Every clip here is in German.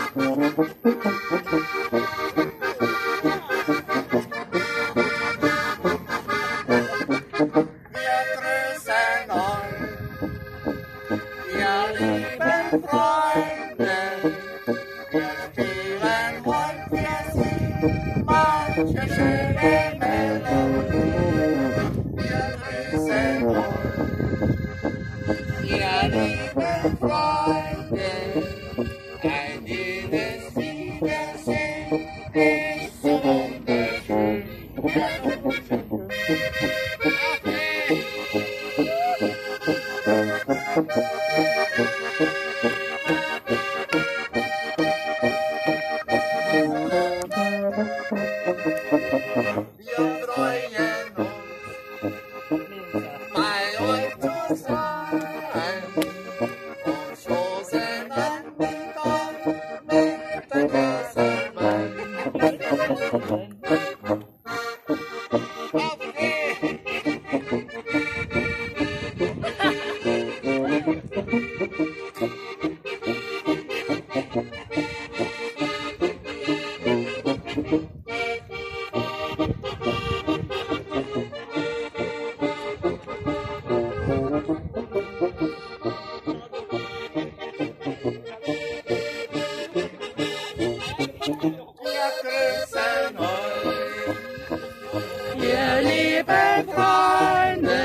Wir lieben Freunde,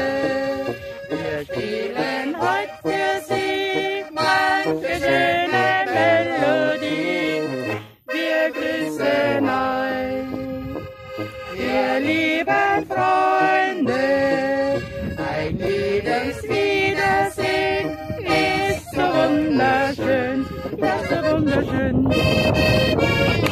wir spielen heute für Sie manche schöne Melodie. Wir grüßen euch, wir lieben Freunde, ein jedes Wiedersehen ist so wunderschön, ja so wunderschön.